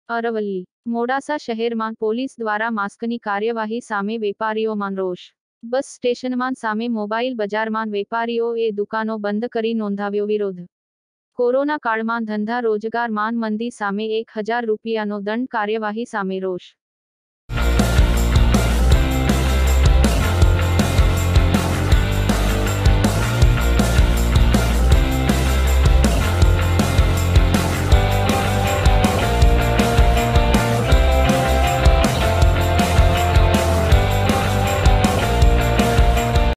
અરવલ્લી મોડાસા શહેરમાં પોલીસ દ્વારા માસ્કની કાર્યવાહી સામે વેપારીઓમાં રોષ. બસ સ્ટેશનમાં સામે મોબાઈલ બજારમાં વેપારીઓએ દુકાનો બંધ કરી નોંધાવ્યો વિરોધ. કોરોના કાળમાં ધંધા રોજગાર માન મંદી સામે ₹1000નો દંડ કાર્યવાહી સામે રોષ.